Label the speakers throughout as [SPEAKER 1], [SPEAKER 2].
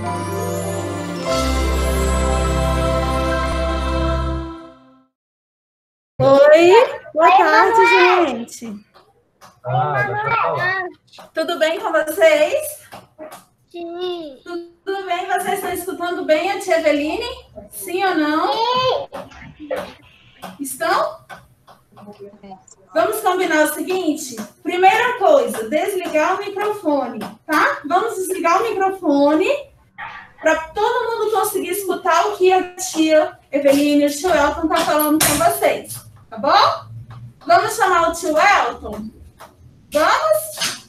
[SPEAKER 1] Oi, boa tarde, gente. Tudo bem com vocês?
[SPEAKER 2] Sim.
[SPEAKER 1] Tudo bem? Vocês estão escutando bem a tia Eveline? Sim ou não? Estão? Vamos combinar o seguinte? Primeira coisa, desligar o microfone, tá? Vamos desligar o microfone para todo mundo conseguir escutar o que a tia Eveline e o tio Elton estão falando com vocês, tá bom? Vamos chamar o tio Elton? Vamos?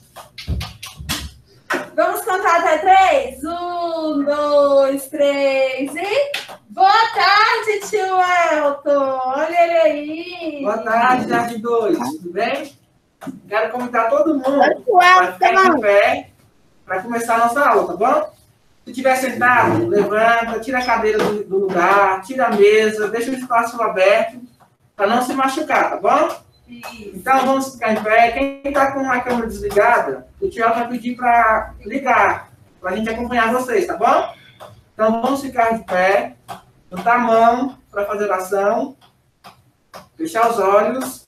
[SPEAKER 1] Vamos contar até 3? 1, 2, 3 e... Boa tarde, tio Elton! Olha ele aí!
[SPEAKER 3] Boa tarde, Jardim 2. Tudo bem? Quero convidar todo mundo para ficar de pé para começar a nossa aula, tá bom? Se estiver sentado, levanta, tira a cadeira do lugar, tira a mesa, deixa o espaço aberto para não se machucar, tá bom? Então, vamos ficar em pé. Quem está com a câmera desligada, o tio vai pedir para ligar, para a gente acompanhar vocês, tá bom? Então, vamos ficar de pé, botar a mão para fazer oração, fechar os olhos.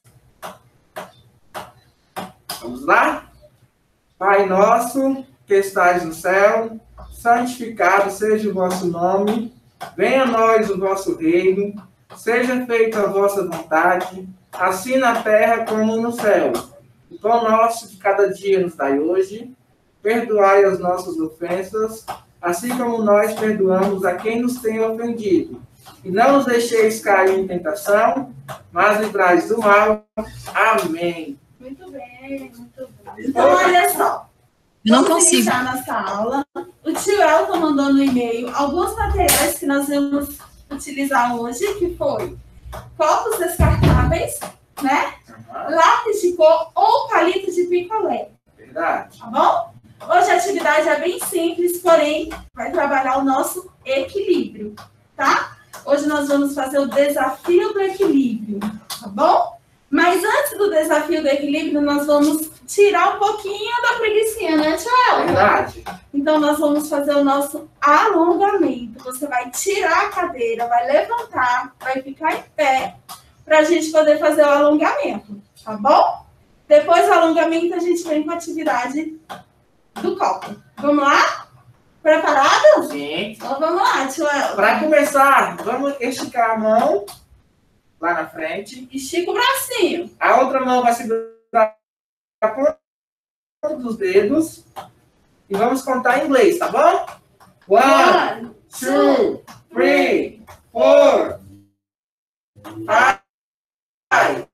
[SPEAKER 3] Vamos lá? Pai nosso, que estais no céu, santificado seja o vosso nome, venha a nós o vosso reino, seja feita a vossa vontade, assim na terra como no céu. O pão nosso de cada dia nos dai hoje, perdoai as nossas ofensas, assim como nós perdoamos a quem nos tem ofendido. E não nos deixeis cair em tentação, mas livrai-nos do mal. Amém.
[SPEAKER 1] Muito bem, muito bem. Então, olha só. Vamos iniciar nossa aula. O tio Elton mandou no e-mail alguns materiais que nós vamos utilizar hoje, que foi copos descartáveis, né? Lápis de cor ou palito de picolé.
[SPEAKER 3] Verdade.
[SPEAKER 1] Tá bom? Hoje a atividade é bem simples, porém vai trabalhar o nosso equilíbrio, tá? Hoje nós vamos fazer o desafio do equilíbrio, tá bom? Mas antes do desafio do equilíbrio, nós vamos tirar um pouquinho da preguicinha, né, tio Elton?
[SPEAKER 3] Verdade.
[SPEAKER 1] Então, nós vamos fazer o nosso alongamento. Você vai tirar a cadeira, vai levantar, vai ficar em pé, para a gente poder fazer o alongamento, tá bom? Depois do alongamento, a gente vem com a atividade do copo. Vamos lá? Preparado?
[SPEAKER 3] Sim.
[SPEAKER 1] Então, vamos lá, tio Elton.
[SPEAKER 3] Para começar, vamos esticar a mão lá na frente.
[SPEAKER 1] Estica o bracinho.
[SPEAKER 3] A outra mão vai segurar a ponta dos dedos. E vamos contar em inglês, tá bom? 1, 2, 3, 4, 5,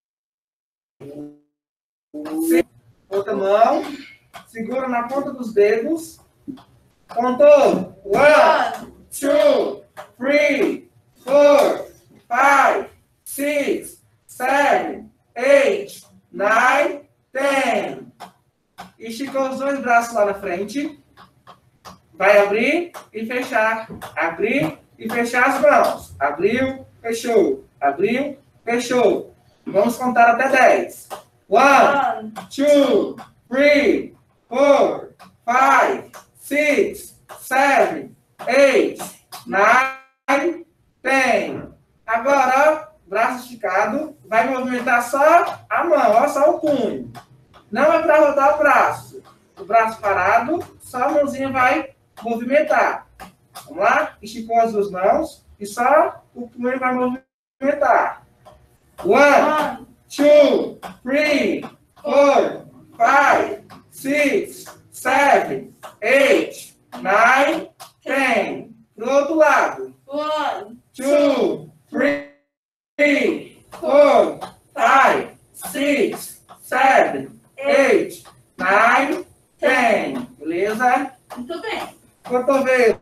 [SPEAKER 3] 6. Outra mão. Segura na ponta dos dedos. Contou. 1, 2, 3, 4, 5, 6, 7, 8, 9, 10. Esticou os dois braços lá na frente. Vai abrir e fechar. Abrir e fechar as mãos. Abriu, fechou. Abriu, fechou. Vamos contar até 10. 1, 2, 3, 4, 5, 6, 7, 8, 9, 10. Agora, ó, braço esticado. Vai movimentar só a mão, ó, só o punho. Não é para rodar o braço. O braço parado, só a mãozinha vai movimentar. Vamos lá? Esticou as duas mãos e só o punho vai movimentar. 1, 2, 3, 4, 5, 6, 7, 8, 9, 10. Pro outro lado.
[SPEAKER 1] 1,
[SPEAKER 3] 2, 3, 4, 5, 6, 7, 8, 9, 10. Beleza?
[SPEAKER 1] muito bem.
[SPEAKER 3] Cotovelo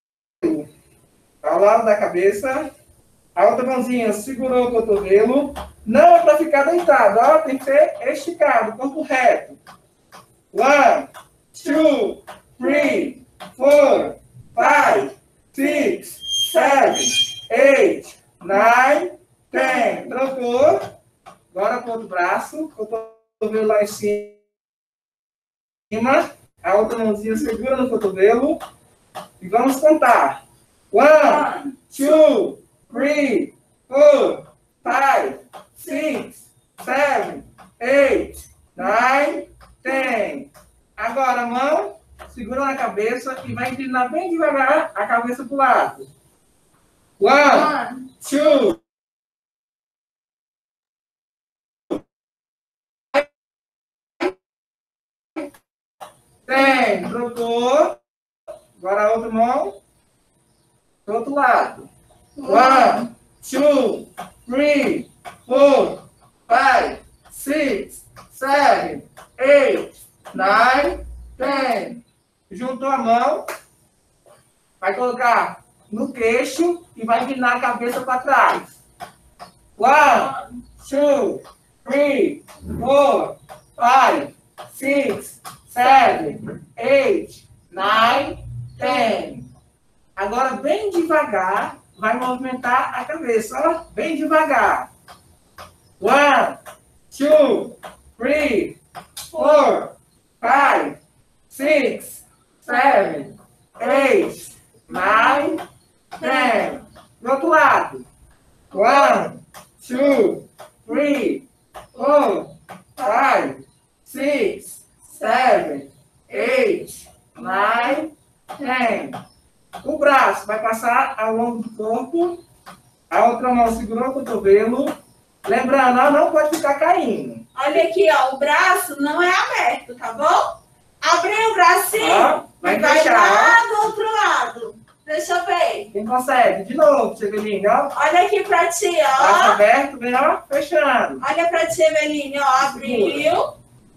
[SPEAKER 3] ao lado da cabeça. A outra mãozinha segurou o cotovelo. Não é para ficar deitado, ó. Tem que ser esticado, corpo reto. 1, 2, 3, 4, 5, 6, 7, 8, 9, 10. Trocou. Agora com o outro braço. Cotovelo lá em cima. A outra mãozinha segura no cotovelo. E vamos contar. 1, 2, 3, 4, 5, 6, 7, 8, 9, 10. Agora a mão, segura na cabeça e vai inclinar bem devagar a cabeça para o lado. 1, 2, 10. Trocou. Agora a outra mão. Do outro lado. 1, 2, 3, 4, 5, 6, 7, 8, 9, 10. Juntou a mão. Vai colocar no queixo e vai inclinar a cabeça para trás. 1, 2, 3, 4, 5, 6, 7, 8, 9, 10. Agora, bem devagar, vai movimentar a cabeça. Ó, bem devagar. 1, 2, 3, 4, 5, 6, 7, 8, 9, 10. Do outro lado. 1, 2, 3, 4, 5, 6, 7, 8, 9, 10. O braço vai passar ao longo do corpo. A outra mão segurou o cotovelo. Lembrando, não pode ficar caindo.
[SPEAKER 1] Olha aqui, ó. O braço não é aberto, tá bom? Abrir o bracinho
[SPEAKER 3] vai
[SPEAKER 1] e vai
[SPEAKER 3] fechar,
[SPEAKER 1] lá do outro lado. Deixa eu ver.
[SPEAKER 3] Quem consegue? De novo, Eveline, ó.
[SPEAKER 1] Olha aqui pra ti, ó.
[SPEAKER 3] Braço aberto, vem, ó, fechando.
[SPEAKER 1] Olha pra ti, Eveline, ó. Abriu.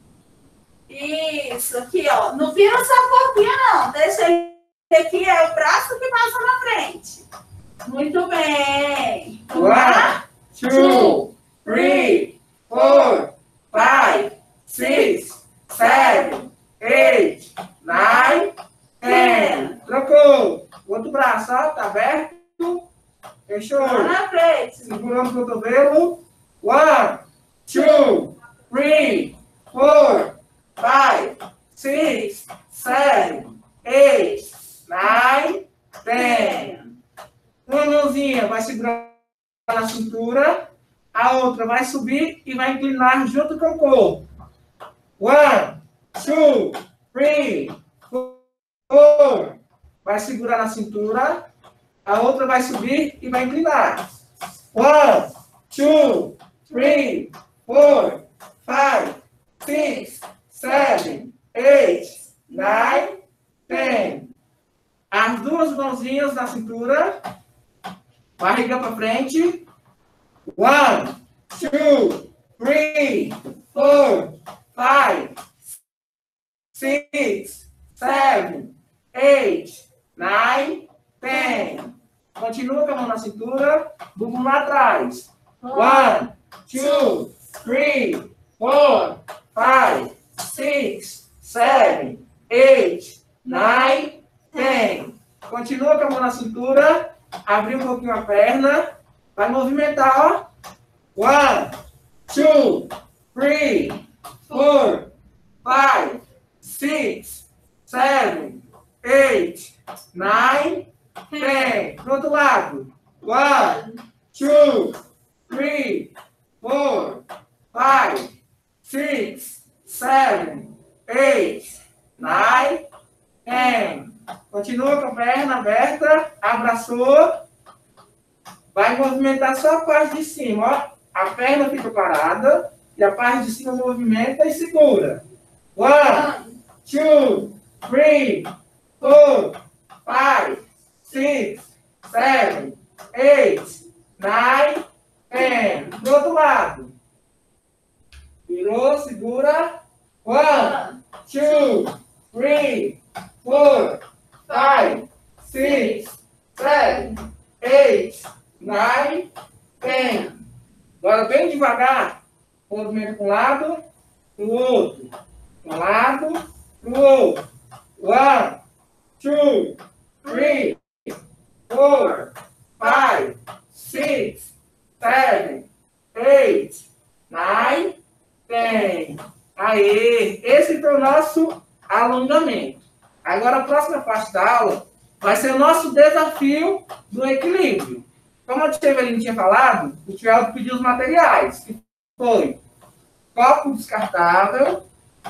[SPEAKER 1] Isso, aqui, ó. Não vira essa corpinha, não. Deixa ele aqui, é o braço que passa na frente. Muito bem.
[SPEAKER 3] 1, 2, 3, 4, 5, 6, 7, 8, 9, 10. Trocou. Outro braço, ó, tá aberto. Fechou.
[SPEAKER 1] Lá na frente.
[SPEAKER 3] Segurando o cotovelo. 1, 2, 3, 4, 5, 6, 7, 8, 9, 10. Uma mãozinha vai segurar na cintura, a outra vai subir e vai inclinar junto com o corpo. 1, 2, 3, 4. Vai segurar na cintura, a outra vai subir e vai inclinar. 1, 2, 3, 4, 5, 6, 7, 8, 9, 10. As duas mãozinhas na cintura, barriga para frente. 1, 2, 3, 4, 5, 6, 7, 8, 9, 10. Continua com a mão na cintura, bumbum lá atrás. 1, 2, 3, 4, 5, 6, 7, 8, 9, 10. Continua com a mão na cintura, abrir um pouquinho a perna, vai movimentar, ó. 1, 2, 3, 4, 5, 6, 7, 8, 9, 10. Do outro lado. 1, 2, 3, 4, 5, 6, 7, 8, 9, 10. Continua com a perna aberta, abraçou. Vai movimentar só a parte de cima, ó. A perna fica parada e a parte de cima movimenta e segura. 1, 2, 3, 4, 5, 6, 7, 8, 9, 10. Do outro lado. Virou, segura. 1, 2, 3, 4, 5, 6, 7, 8, 9, 10. Agora bem devagar. Movimento para um lado, para o outro. Para um lado, para o outro. 1, 2, 3, 4, 5, 6, 7, 8, 9, 10. Aê! Esse foi o nosso alongamento. Agora, a próxima parte da aula vai ser o nosso desafio do equilíbrio. Como a tia Eveline tinha falado, o tio Elton pediu os materiais, que foi copo descartável,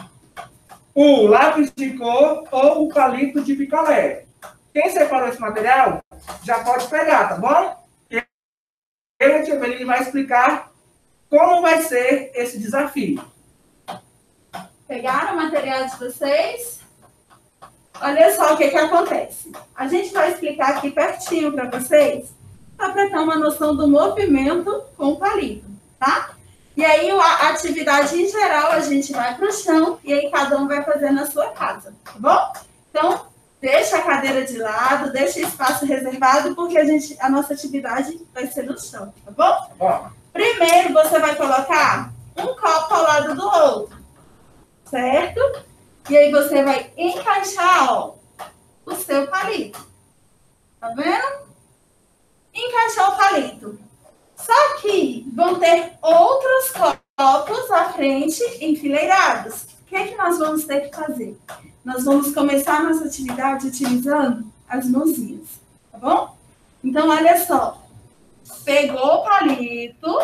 [SPEAKER 3] o lápis de cor ou o palito de picolé. Quem separou esse material, já pode pegar, tá bom? Eu e a tia Eveline vai explicar como vai ser esse desafio.
[SPEAKER 1] Pegaram o material de vocês? Olha só o que acontece. A gente vai explicar aqui pertinho para vocês, para ter uma noção do movimento com o palito, tá? E aí, a atividade em geral, a gente vai para o chão e aí cada um vai fazer na sua casa, tá bom? Então, deixa a cadeira de lado, deixa espaço reservado, porque a nossa atividade vai ser no chão, tá bom?
[SPEAKER 3] Bom.
[SPEAKER 1] Primeiro, você vai colocar um copo ao lado do outro, certo? E aí, você vai encaixar, ó, o seu palito. Tá vendo? Encaixar o palito. Só que vão ter outros copos à frente enfileirados. O que é que nós vamos ter que fazer? Nós vamos começar a nossa atividade utilizando as mãozinhas, tá bom? Então, olha só. Pegou o palito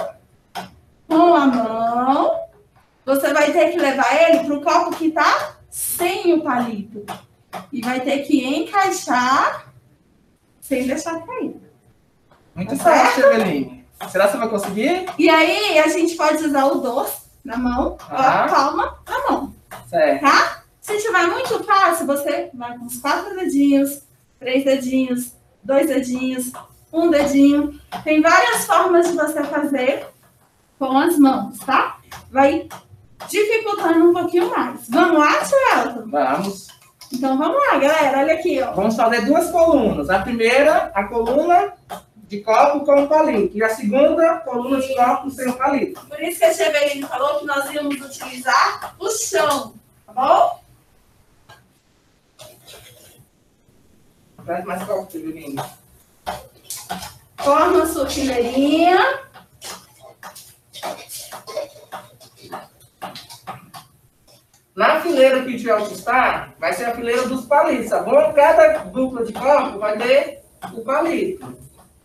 [SPEAKER 1] com a mão. Você vai ter que levar ele para o copo que está sem o palito. E vai ter que encaixar sem deixar cair.
[SPEAKER 3] Muito fácil, Eveline. Será que você vai conseguir?
[SPEAKER 1] E aí, a gente pode usar o dorso na mão, ou a palma na mão.
[SPEAKER 3] Certo.
[SPEAKER 1] Tá? Se tiver muito fácil, você vai com os 4 dedinhos, 3 dedinhos, 2 dedinhos, 1 dedinho. Tem várias formas de você fazer com as mãos, tá? Vai dificultando um pouquinho mais. Vamos lá, tio Elton?
[SPEAKER 3] Vamos.
[SPEAKER 1] Então, vamos lá, galera. Olha aqui, ó.
[SPEAKER 3] Vamos fazer 2 colunas. A primeira, a coluna de copo com o palito. E a segunda, coluna de copo sem o palito.
[SPEAKER 1] Por isso que a tia Eveline falou que nós íamos utilizar o chão, tá bom?
[SPEAKER 3] Traz mais copo, Eveline.
[SPEAKER 1] Forma a sua fileirinha.
[SPEAKER 3] Na fileira que o tio Elton está, vai ser a fileira dos palitos, tá bom? Cada dupla de copo vai ter o palito.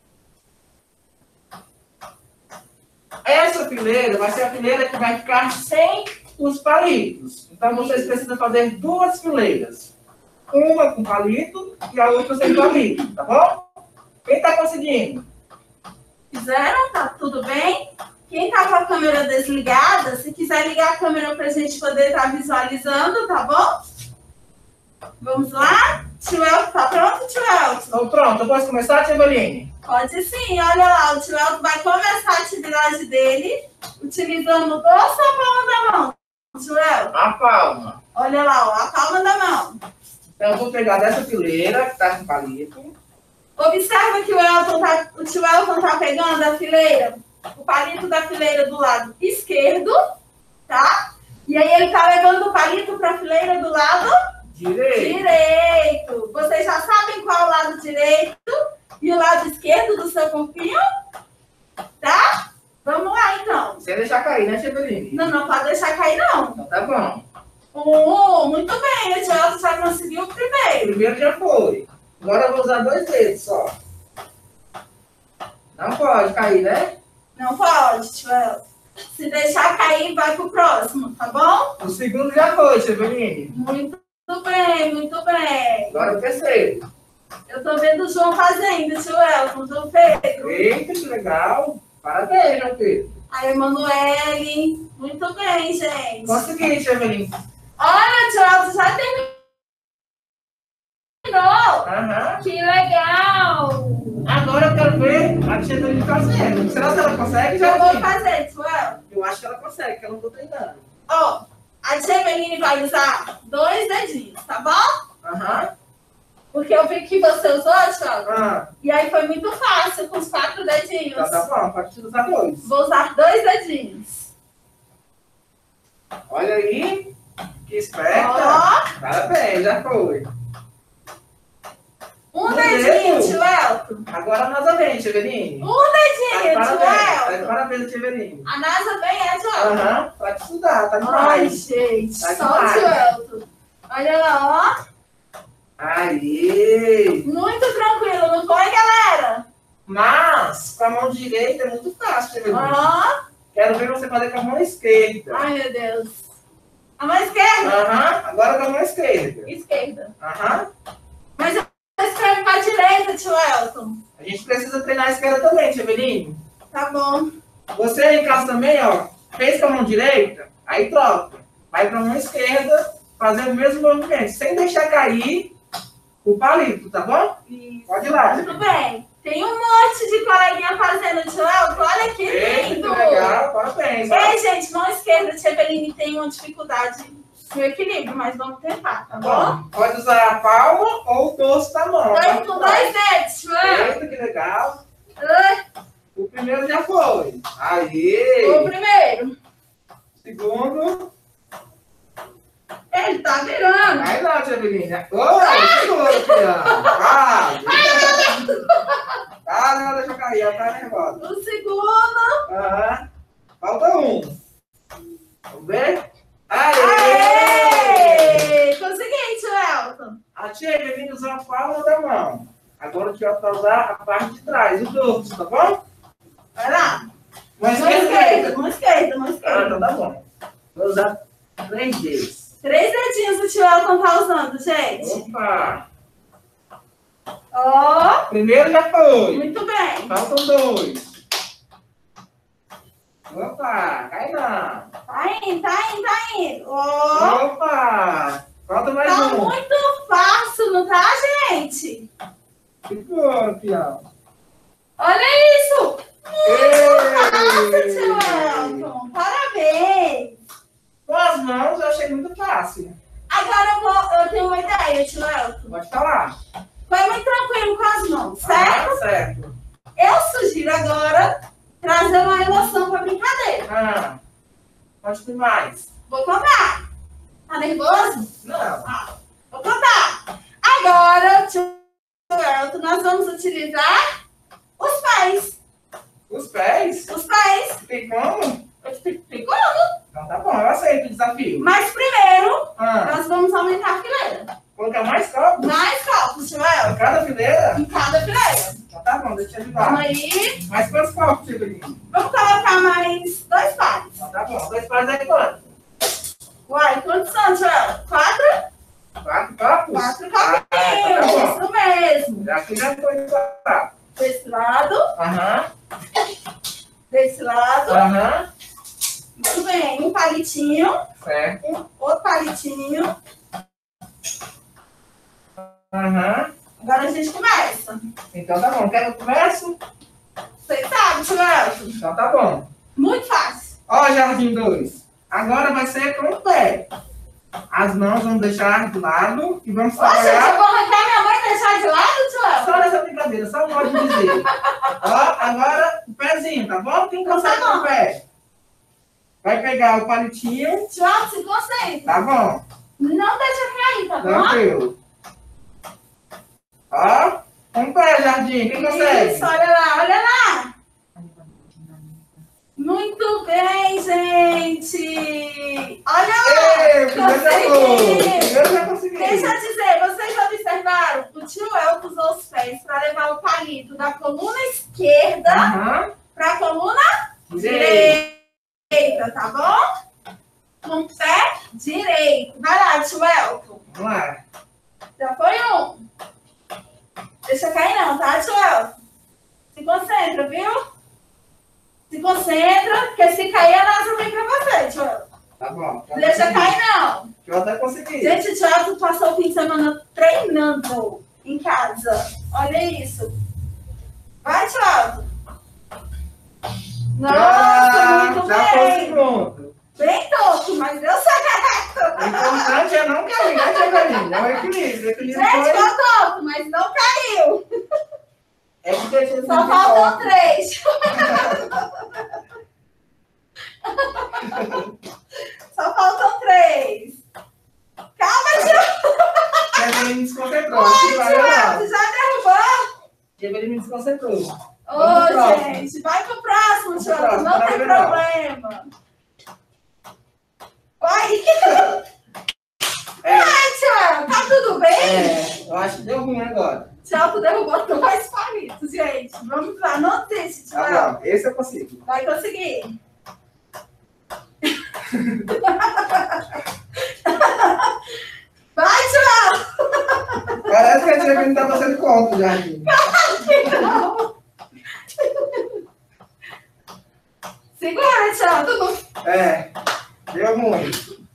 [SPEAKER 3] Essa fileira vai ser a fileira que vai ficar sem os palitos. Então, vocês precisam fazer 2 fileiras. Uma com palito e a outra sem palito, tá bom? Quem está conseguindo?
[SPEAKER 1] Fizeram? Tá tudo bem? Quem tá com a câmera desligada, se quiser ligar a câmera pra gente poder estar visualizando, tá bom? Vamos lá? Tio Elton, tá pronto, tio Elton?
[SPEAKER 3] Estou pronto. Eu posso começar, tia Eveline?
[SPEAKER 1] Pode sim, olha lá, o tio Elton vai começar a atividade dele utilizando o dorso ou a palma da mão, tio Elton?
[SPEAKER 3] A palma.
[SPEAKER 1] Olha lá, ó, a palma da mão.
[SPEAKER 3] Então, eu vou pegar dessa fileira que está com palito.
[SPEAKER 1] Observa que o tio Elton tá pegando a fileira, o palito da fileira do lado esquerdo, tá? E aí ele tá levando o palito para a fileira do lado direito. Vocês já sabem qual é o lado direito e o lado esquerdo do seu corpinho? Tá? Vamos lá, então.
[SPEAKER 3] Sem deixar cair, né, tia Eveline?
[SPEAKER 1] Não pode deixar cair, não.
[SPEAKER 3] Então, tá bom.
[SPEAKER 1] Muito bem, o tio Elton já conseguiu o
[SPEAKER 3] O
[SPEAKER 1] primeiro.
[SPEAKER 3] primeiro já foi. Agora eu vou usar 2 dedos só. Não pode cair, né?
[SPEAKER 1] Não pode, tio Elton. Se deixar cair, vai pro próximo, tá bom?
[SPEAKER 3] O segundo já foi, tia Eveline.
[SPEAKER 1] Muito bem, muito bem.
[SPEAKER 3] Agora o terceiro.
[SPEAKER 1] Eu tô vendo o João fazendo, tio Elton, João Pedro.
[SPEAKER 3] Eita, que legal. Parabéns, João Pedro.
[SPEAKER 1] A Emanuele. Muito bem, gente.
[SPEAKER 3] Consegui, tia Eveline.
[SPEAKER 1] Olha, tio Elton já terminou.
[SPEAKER 3] Aham.
[SPEAKER 1] Que legal.
[SPEAKER 3] Agora eu quero ver a tia Eveline fazendo. Será que ela consegue?
[SPEAKER 1] Eu vou
[SPEAKER 3] Já
[SPEAKER 1] fazer, tio Elton.
[SPEAKER 3] Eu acho que ela consegue, porque eu não tô treinando.
[SPEAKER 1] Ó, a tia Eveline vai usar 2 dedinhos, tá bom?
[SPEAKER 3] Aham.
[SPEAKER 1] Porque eu vi que você usou, tio Elton.
[SPEAKER 3] Ah,
[SPEAKER 1] E aí foi muito fácil com os 4 dedinhos.
[SPEAKER 3] então tá bom, pode usar 2.
[SPEAKER 1] Vou usar 2 dedinhos.
[SPEAKER 3] Olha aí. Que esperta.
[SPEAKER 1] Ó.
[SPEAKER 3] Parabéns, já foi.
[SPEAKER 1] Um dedinho, tio Elton.
[SPEAKER 3] Agora novamente, Eveline.
[SPEAKER 1] Um dedinho, tio
[SPEAKER 3] Parabéns,
[SPEAKER 1] Elton.
[SPEAKER 3] parabéns, tia Eveline.
[SPEAKER 1] A NASA vem, é, tio Elton?
[SPEAKER 3] Aham, pode estudar, tá
[SPEAKER 1] Ai,
[SPEAKER 3] demais.
[SPEAKER 1] gente,
[SPEAKER 3] Tá
[SPEAKER 1] só o
[SPEAKER 3] demais.
[SPEAKER 1] tio Elton. Olha lá, ó.
[SPEAKER 3] Aí.
[SPEAKER 1] Muito tranquilo, não foi, galera?
[SPEAKER 3] Mas, com a mão direita é muito fácil, Eveline.
[SPEAKER 1] Ó.
[SPEAKER 3] Quero ver você fazer com a mão esquerda.
[SPEAKER 1] Ai, meu Deus. A mão esquerda?
[SPEAKER 3] Aham. Agora com a mão esquerda.
[SPEAKER 1] Esquerda.
[SPEAKER 3] Aham.
[SPEAKER 1] Mas eu escrevo pra direita, tio Elton.
[SPEAKER 3] A gente precisa treinar a esquerda também, Eveline.
[SPEAKER 1] Tá bom.
[SPEAKER 3] Você aí em casa também, ó. Fez com a mão direita, aí troca. Vai pra mão esquerda, fazer o mesmo movimento, sem deixar cair o palito, tá bom?
[SPEAKER 1] Isso.
[SPEAKER 3] Pode ir lá.
[SPEAKER 1] Tudo bem. Tem um monte de coleguinha fazendo, tio Elton. Olha que
[SPEAKER 3] Eita,
[SPEAKER 1] lindo.
[SPEAKER 3] que legal, parabéns. Ó.
[SPEAKER 1] Ei, gente, mão esquerda, tia Eveline tem uma dificuldade no equilíbrio, mas vamos tentar, tá bom?
[SPEAKER 3] Bom, pode usar a palma ou o dorso da mão.
[SPEAKER 1] Dois com dois dedos, tio Elton.
[SPEAKER 3] Eita, que legal.
[SPEAKER 1] Ai,
[SPEAKER 3] O primeiro já foi. Aí.
[SPEAKER 1] o primeiro.
[SPEAKER 3] Segundo.
[SPEAKER 1] Ele tá virando.
[SPEAKER 3] Aí não, tia Eveline. Ô, segura aqui, ó. Vai. Ah, não, deixa eu cair, ela tá nervosa.
[SPEAKER 1] O segundo.
[SPEAKER 3] Aham. Falta um. Vamos ver? Aê!
[SPEAKER 1] Aê! Consegui, tio Elton.
[SPEAKER 3] A tia Eveline usou a palma da mão. Agora o tio vai usar a parte de trás, o dorso, tá bom?
[SPEAKER 1] Vai lá.
[SPEAKER 3] Mão
[SPEAKER 1] Mão esquerda, mão esquerda, mão
[SPEAKER 3] Ah,
[SPEAKER 1] esquerda.
[SPEAKER 3] então tá bom. Vou usar 3 dedos.
[SPEAKER 1] 3 dedinhos o tio Elton tá usando, gente.
[SPEAKER 3] Opa!
[SPEAKER 1] Ó,
[SPEAKER 3] Primeiro já foi.
[SPEAKER 1] muito bem.
[SPEAKER 3] Faltam 2. Opa! Cai não.
[SPEAKER 1] Tá indo, tá indo, tá indo. Ó,
[SPEAKER 3] Opa! Falta mais
[SPEAKER 1] tá
[SPEAKER 3] um.
[SPEAKER 1] muito fácil, não tá, gente?
[SPEAKER 3] Ficou, pião.
[SPEAKER 1] Olha isso. Muito fácil, tio
[SPEAKER 3] Ei!
[SPEAKER 1] Elton. Parabéns.
[SPEAKER 3] Com as mãos eu achei muito fácil.
[SPEAKER 1] Agora eu tenho uma ideia, tio Elton.
[SPEAKER 3] Pode falar.
[SPEAKER 1] Foi muito tranquilo com as mãos, certo?
[SPEAKER 3] Ah, certo.
[SPEAKER 1] Eu sugiro agora trazer uma emoção pra brincadeira.
[SPEAKER 3] Ah, pode ter mais.
[SPEAKER 1] Vou contar. Tá nervoso?
[SPEAKER 3] Não.
[SPEAKER 1] Vou contar. Agora, tio Elton, nós vamos utilizar os pés.
[SPEAKER 3] Os pés?
[SPEAKER 1] Os pés.
[SPEAKER 3] Tem como?
[SPEAKER 1] Tem como?
[SPEAKER 3] Então tá bom, eu aceito o desafio.
[SPEAKER 1] Mas primeiro,
[SPEAKER 3] Ah,
[SPEAKER 1] nós vamos aumentar a fileira.
[SPEAKER 3] colocar mais copos?
[SPEAKER 1] Mais copos, tio
[SPEAKER 3] Em
[SPEAKER 1] Elton.
[SPEAKER 3] cada fileira?
[SPEAKER 1] Em cada fileira.
[SPEAKER 3] Então tá bom, deixa eu
[SPEAKER 1] Vamos
[SPEAKER 3] ajudar.
[SPEAKER 1] aí.
[SPEAKER 3] Mais quantos copos, Eveline?
[SPEAKER 1] Vamos colocar mais 2 pares.
[SPEAKER 3] Então tá bom. 2 pares é quanto?
[SPEAKER 1] Uai, quantos são, tio Elton? 4?
[SPEAKER 3] 4 copos?
[SPEAKER 1] 4
[SPEAKER 3] tá
[SPEAKER 1] copinhos.
[SPEAKER 3] bom.
[SPEAKER 1] Isso mesmo.
[SPEAKER 3] Já que já foi 4.
[SPEAKER 1] Desse lado.
[SPEAKER 3] Aham,
[SPEAKER 1] Desse lado.
[SPEAKER 3] aham.
[SPEAKER 1] Muito bem. Um palitinho.
[SPEAKER 3] Certo.
[SPEAKER 1] Outro palitinho.
[SPEAKER 3] Aham.
[SPEAKER 1] Agora a gente começa.
[SPEAKER 3] Então tá bom. Quer que eu comece?
[SPEAKER 1] Vocês sabem, tio Elton?
[SPEAKER 3] Então tá bom.
[SPEAKER 1] Muito fácil.
[SPEAKER 3] Ó, Jardim 2. Agora vai ser com o pé. As mãos vamos deixar de lado e vamos
[SPEAKER 1] Oxe, eu
[SPEAKER 3] trabalhar
[SPEAKER 1] vou arrancar minha mãe e deixar de lado, tio Elton?
[SPEAKER 3] só nessa brincadeira, só um modo de dizer. Ó, agora o pezinho, tá bom? Quem
[SPEAKER 1] Então tá
[SPEAKER 3] consegue com
[SPEAKER 1] bom.
[SPEAKER 3] o pé? Vai pegar o palitinho,
[SPEAKER 1] Tio Elton, se concentra.
[SPEAKER 3] tá bom?
[SPEAKER 1] Não deixa cair, tá bom?
[SPEAKER 3] Tranquilo. Ó, com o pé, Jardim, quem consegue?
[SPEAKER 1] Isso, olha lá, olha lá. Muito bem, gente. Olha lá.
[SPEAKER 3] Ei, o primeiro já foi. O
[SPEAKER 1] Consegui.
[SPEAKER 3] primeiro já consegui.
[SPEAKER 1] Deixa eu dizer, vocês observaram? O tio Elton usou os pés para levar o palito da coluna esquerda
[SPEAKER 3] Aham.
[SPEAKER 1] para a coluna
[SPEAKER 3] Direito.
[SPEAKER 1] direita, tá bom? Com o pé direito. Vai lá, tio Elton.
[SPEAKER 3] Vamos lá.
[SPEAKER 1] Já foi um. Deixa cair não, tá, tio Elton? Se concentra, viu? Se concentra, porque se cair a nossa vem pra você, tio Elton.
[SPEAKER 3] Tá bom. Já
[SPEAKER 1] Deixa
[SPEAKER 3] consegui.
[SPEAKER 1] cair não.
[SPEAKER 3] Eu até consegui.
[SPEAKER 1] Gente, o tio Elton passou o fim de semana treinando em casa. Olha isso. Vai, tio Elton. Nossa, muito
[SPEAKER 3] já foi o
[SPEAKER 1] bem.
[SPEAKER 3] segundo.
[SPEAKER 1] Bem tosco, mas deu
[SPEAKER 3] O
[SPEAKER 1] certo.
[SPEAKER 3] importante é não cair, né, tia Eveline? É o equilíbrio. O equilíbrio
[SPEAKER 1] Gente,
[SPEAKER 3] foi...
[SPEAKER 1] ficou tosco, mas não caiu.
[SPEAKER 3] É porque a gente
[SPEAKER 1] Só
[SPEAKER 3] não
[SPEAKER 1] faltam
[SPEAKER 3] tem
[SPEAKER 1] 3. Só faltam 3. Calma, tio.
[SPEAKER 3] A Eveline me desconcentrou.
[SPEAKER 1] Oi,
[SPEAKER 3] Acho que
[SPEAKER 1] tio
[SPEAKER 3] valeu
[SPEAKER 1] Elton,
[SPEAKER 3] nada.
[SPEAKER 1] já derrubou?
[SPEAKER 3] A Eveline me desconcentrou. Vamos
[SPEAKER 1] Ô,
[SPEAKER 3] pro próximo.
[SPEAKER 1] gente, vai pro próximo,
[SPEAKER 3] Vamos
[SPEAKER 1] tio
[SPEAKER 3] pro
[SPEAKER 1] Elton, não
[SPEAKER 3] próximo,
[SPEAKER 1] tem
[SPEAKER 3] não.
[SPEAKER 1] problema. Vai.
[SPEAKER 3] É.
[SPEAKER 1] Ai, tio Elton, tá tudo bem?
[SPEAKER 3] É, Eu acho que deu ruim agora.
[SPEAKER 1] Tchau, derrubou dois palitos, gente. Vamos lá, não deixe, tchau.
[SPEAKER 3] Tá bom, esse eu consigo.
[SPEAKER 1] Vai conseguir. Vai, tchau.
[SPEAKER 3] Parece que a tia não tá fazendo conta já.
[SPEAKER 1] Não. Segura, tchau.
[SPEAKER 3] Deu ruim.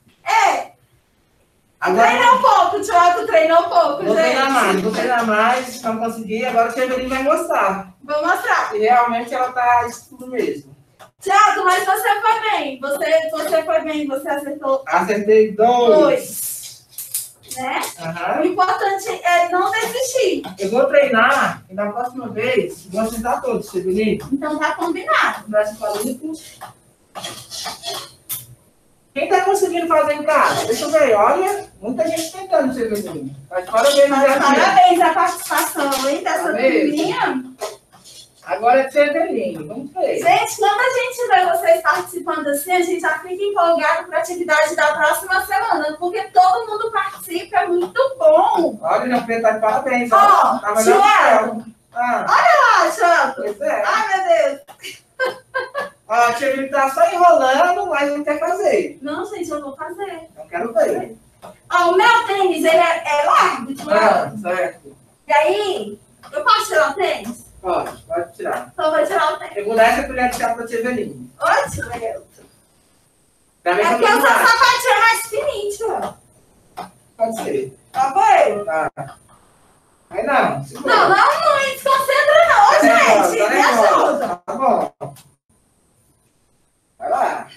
[SPEAKER 3] Agora,
[SPEAKER 1] Treina um pouco, tchau. Treina um pouco,
[SPEAKER 3] vou
[SPEAKER 1] gente.
[SPEAKER 3] treinar mais, se não conseguir, agora a tia Evelyn vai mostrar.
[SPEAKER 1] Vou mostrar.
[SPEAKER 3] E realmente ela tá estudo mesmo.
[SPEAKER 1] Tiago, mas você foi bem. Você foi bem, você acertou
[SPEAKER 3] Acertei 2.
[SPEAKER 1] né?
[SPEAKER 3] Aham.
[SPEAKER 1] O importante é não desistir.
[SPEAKER 3] Eu vou treinar e na próxima vez vou acertar todos, tia Evelyn.
[SPEAKER 1] Então tá combinado.
[SPEAKER 3] Braço palitos. Quem tá conseguindo fazer em casa? Deixa eu ver, olha. Muita gente tentando, tia Evelyn. Mas parabéns,
[SPEAKER 1] Mas parabéns a participação, hein, dessa
[SPEAKER 3] Parabéns.
[SPEAKER 1] turminha.
[SPEAKER 3] Agora é tia Evelyn, vamos ver.
[SPEAKER 1] Gente, quando a gente vê vocês participando assim, a gente já fica empolgado para a atividade da próxima semana, porque todo mundo participa, é muito bom.
[SPEAKER 3] Olha, meu filho tá de parabéns.
[SPEAKER 1] Ó,
[SPEAKER 3] Tava
[SPEAKER 1] tio
[SPEAKER 3] no céu. Ah,
[SPEAKER 1] Ah, Chato.
[SPEAKER 3] pois é.
[SPEAKER 1] Ai, meu Deus.
[SPEAKER 3] Ó, a tia Evelyn tá só enrolando, mas não quer fazer.
[SPEAKER 1] Não, gente, eu vou fazer.
[SPEAKER 3] Não quero ver.
[SPEAKER 1] Ó, o meu tênis, ele é largo, tio
[SPEAKER 3] Certo.
[SPEAKER 1] E aí, eu posso tirar o tênis?
[SPEAKER 3] Pode tirar.
[SPEAKER 1] Então eu vou tirar o tênis.
[SPEAKER 3] Eu vou dar essa colher de chá pra tia Evelyn.
[SPEAKER 1] Oi, tio Elton.
[SPEAKER 3] Pra ver
[SPEAKER 1] É
[SPEAKER 3] se
[SPEAKER 1] porque
[SPEAKER 3] eu
[SPEAKER 1] o seu sapatinho é mais fininho, tio.
[SPEAKER 3] Pode ser.
[SPEAKER 1] Tá bom?
[SPEAKER 3] Tá. Aí não. segura.
[SPEAKER 1] Não me desconcentra não,
[SPEAKER 3] Tá nervosa,
[SPEAKER 1] gente. Me
[SPEAKER 3] nervosa.
[SPEAKER 1] ajuda.
[SPEAKER 3] Tá bom. Vai lá.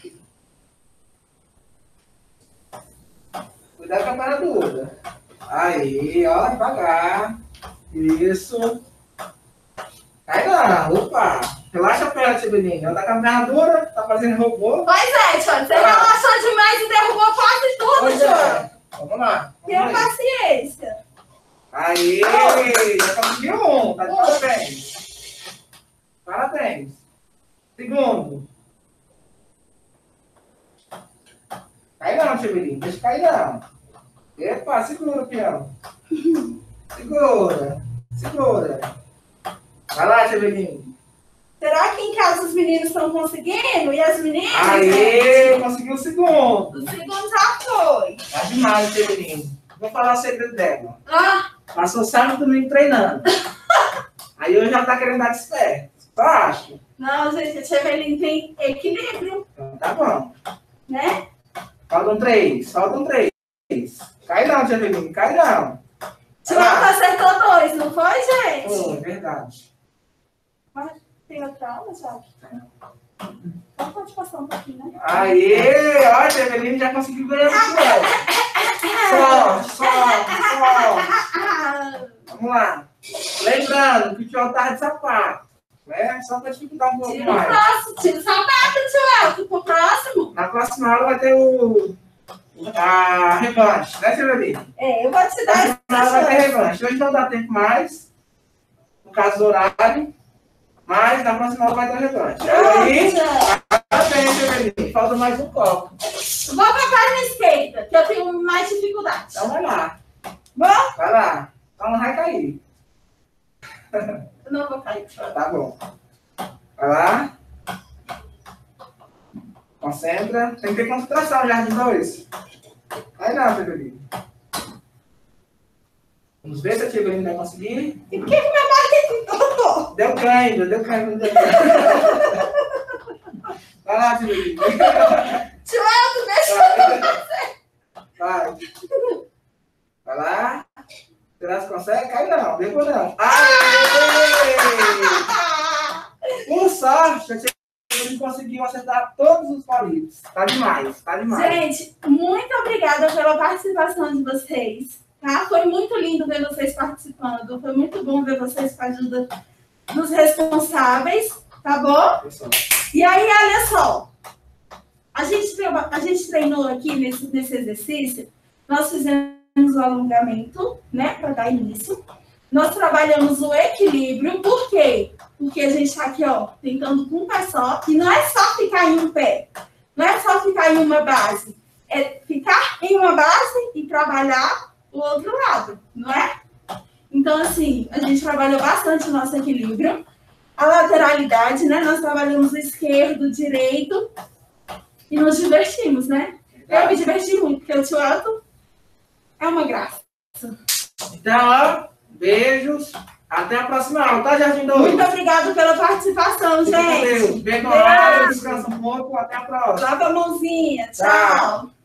[SPEAKER 3] Cuidado com a paradura. Aí, ó, devagar. Isso. Cai não, opa. Relaxa a perna, tia Evelyn. Ela tá com a perna dura, tá fazendo robô.
[SPEAKER 1] Pois é, tio. Você relaxou demais e derrubou quase tudo,
[SPEAKER 3] Pois
[SPEAKER 1] tio.
[SPEAKER 3] é. Vamos lá.
[SPEAKER 1] Tenha
[SPEAKER 3] Vamos ver.
[SPEAKER 1] paciência.
[SPEAKER 3] Aí, já conseguiu um. Tá de parabéns. Parabéns. Segundo. Cai não, tia Evelyn. Deixa cair não. Epa, segura o peão. Segura. Vai lá, tia Evelyn.
[SPEAKER 1] Será que em casa os meninos estão conseguindo? E as meninas?
[SPEAKER 3] Aê, conseguiu o segundo.
[SPEAKER 1] O segundo já foi.
[SPEAKER 3] Tá demais, tia Evelyn. Vou falar o segredo dela.
[SPEAKER 1] Ah,
[SPEAKER 3] Passou sábado e domingo treinando. Aí hoje já tá querendo dar desperto. Tu acha?
[SPEAKER 1] não, gente, a tia Evelyn tem equilíbrio,
[SPEAKER 3] Então tá bom.
[SPEAKER 1] né?
[SPEAKER 3] Faltam 3. Cai não, tia Evelyn, cai não.
[SPEAKER 1] Tio Elton acertou 2, não foi, gente?
[SPEAKER 3] Foi, verdade.
[SPEAKER 1] Mas tem outra aula, Jaque? Só pode passar um pouquinho, né?
[SPEAKER 3] Aê, ó, a tia Evelyn já conseguiu ganhar o Sorte.
[SPEAKER 1] Ah,
[SPEAKER 3] Vamos lá. Lembrando que o tio tava de sapato. Né? Só para dificultar um pouco
[SPEAKER 1] tira o
[SPEAKER 3] mais.
[SPEAKER 1] próximo, tira o sapato, tio Elton, pro próximo.
[SPEAKER 3] Na próxima aula vai ter a revanche, né, tia Evelyn?
[SPEAKER 1] É, eu vou te
[SPEAKER 3] Na
[SPEAKER 1] dar esse
[SPEAKER 3] próxima aula vai ter
[SPEAKER 1] chance.
[SPEAKER 3] revanche. Hoje não dá tempo mais, por causa do horário, mas na próxima aula vai ter revanche. Aí, parabéns, tia Evelyn. Falta mais um copo.
[SPEAKER 1] Vou pra perna esquerda, que eu tenho mais dificuldade.
[SPEAKER 3] Então vai lá.
[SPEAKER 1] Bom?
[SPEAKER 3] Vai lá. Então não vai cair.
[SPEAKER 1] Eu não vou cair.
[SPEAKER 3] Tá bom. Vai lá. Concentra. Tem que ter concentração já de 2. Vai não, tia Evelyn. Vamos ver se a tia Evelyn vai conseguir.
[SPEAKER 1] E por que que meu marido tentou?
[SPEAKER 3] Deu cãibra. Vai lá, tia Evelyn.
[SPEAKER 1] Tio Elton, deixa
[SPEAKER 3] Vai. Vai lá. Será que consegue? Cai não. Depois não. Por sorte, a tia Evelyn conseguiu acertar todos os palitos. Tá demais.
[SPEAKER 1] Gente, muito obrigada pela participação de vocês. Tá? Foi muito lindo ver vocês participando. Foi muito bom ver vocês com a ajuda dos responsáveis. Tá bom?
[SPEAKER 3] Pessoal.
[SPEAKER 1] E aí, olha só. A gente treinou aqui nesse exercício. Nós fizemos o alongamento, né? Para dar início. Nós trabalhamos o equilíbrio. Por quê? Porque a gente está aqui, ó, tentando com um pé só. E não é só ficar em um pé. Não é só ficar em uma base. É ficar em uma base e trabalhar o outro lado, não é? Então, assim, a gente trabalhou bastante o nosso equilíbrio. A lateralidade, né? Nós trabalhamos o esquerdo, o direito e nos divertimos, né? Eu me diverti muito, porque o tio Elton é uma graça.
[SPEAKER 3] Então, ó, beijos. Até a próxima aula, tá, Jardim 2?
[SPEAKER 1] Muito obrigada pela participação, gente.
[SPEAKER 3] Bem com a aula, descansa um pouco. Até a próxima.
[SPEAKER 1] Lava a mãozinha. Tchau.